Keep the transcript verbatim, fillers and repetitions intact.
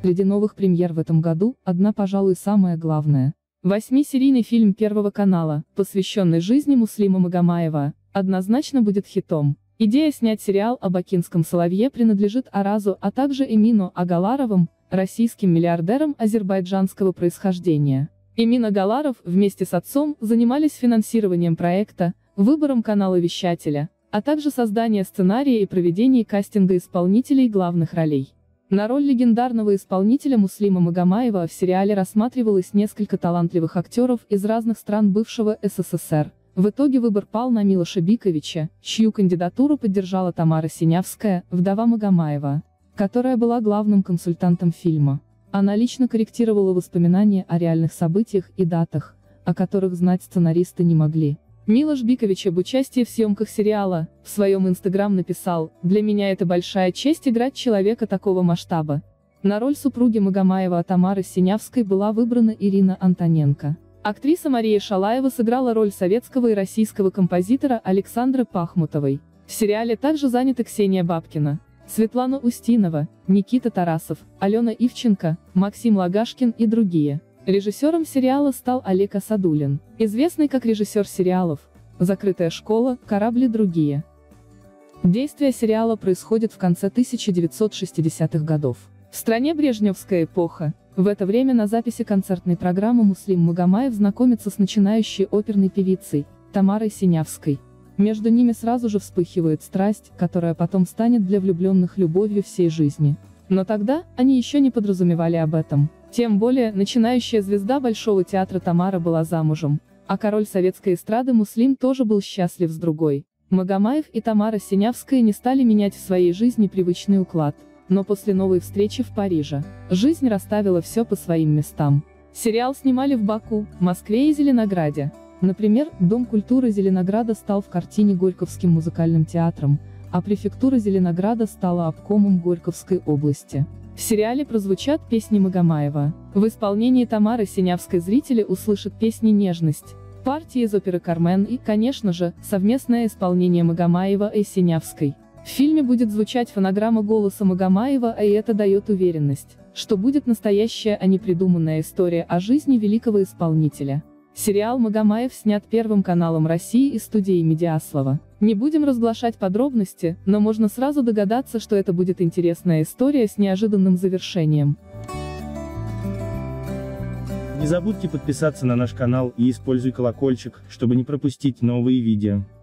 Среди новых премьер в этом году, одна, пожалуй, самая главная. Восьмисерийный фильм Первого канала, посвященный жизни Муслима Магомаева, однозначно будет хитом. Идея снять сериал об Акинском Соловье принадлежит Аразу, а также Эмину Агаларовым, российским миллиардерам азербайджанского происхождения. Эмин Агаларов вместе с отцом занимались финансированием проекта, выбором канала-вещателя, а также созданием сценария и проведением кастинга исполнителей главных ролей. На роль легендарного исполнителя Муслима Магомаева в сериале рассматривалось несколько талантливых актеров из разных стран бывшего СССР. В итоге выбор пал на Милоша Биковича, чью кандидатуру поддержала Тамара Синявская, вдова Магомаева, которая была главным консультантом фильма. Она лично корректировала воспоминания о реальных событиях и датах, о которых знать сценаристы не могли. Милош Бикович об участии в съемках сериала в своем инстаграм написал: «Для меня это большая честь играть человека такого масштаба». На роль супруги Магомаева Тамары Синявской была выбрана Ирина Антоненко. Актриса Мария Шалаева сыграла роль советского и российского композитора Александры Пахмутовой. В сериале также заняты Ксения Бабкина, Светлана Устинова, Никита Тарасов, Алена Ивченко, Максим Лагашкин и другие. Режиссером сериала стал Олег Асадуллин, известный как режиссер сериалов «Закрытая школа», «Корабль» и другие. Действие сериала происходит в конце тысяча девятьсот шестидесятых годов. В стране брежневская эпоха. В это время на записи концертной программы Муслим Магомаев знакомится с начинающей оперной певицей, Тамарой Синявской. Между ними сразу же вспыхивает страсть, которая потом станет для влюбленных любовью всей жизни. Но тогда они еще не подразумевали об этом. Тем более, начинающая звезда Большого театра Тамара была замужем, а король советской эстрады Муслим тоже был счастлив с другой. Магомаев и Тамара Синявская не стали менять в своей жизни привычный уклад, но после новой встречи в Париже, жизнь расставила все по своим местам. Сериал снимали в Баку, Москве и Зеленограде. Например, Дом культуры Зеленограда стал в картине Горьковским музыкальным театром, а префектура Зеленограда стала обкомом Горьковской области. В сериале прозвучат песни Магомаева. В исполнении Тамары Синявской зрители услышат песни «Нежность», партии из оперы «Кармен» и, конечно же, совместное исполнение Магомаева и Синявской. В фильме будет звучать фонограмма голоса Магомаева, и это дает уверенность, что будет настоящая, а не придуманная история о жизни великого исполнителя. Сериал «Магомаев» снят Первым каналом России и студией Медиаслава. Не будем разглашать подробности, но можно сразу догадаться, что это будет интересная история с неожиданным завершением. Не забудьте подписаться на наш канал и используй колокольчик, чтобы не пропустить новые видео.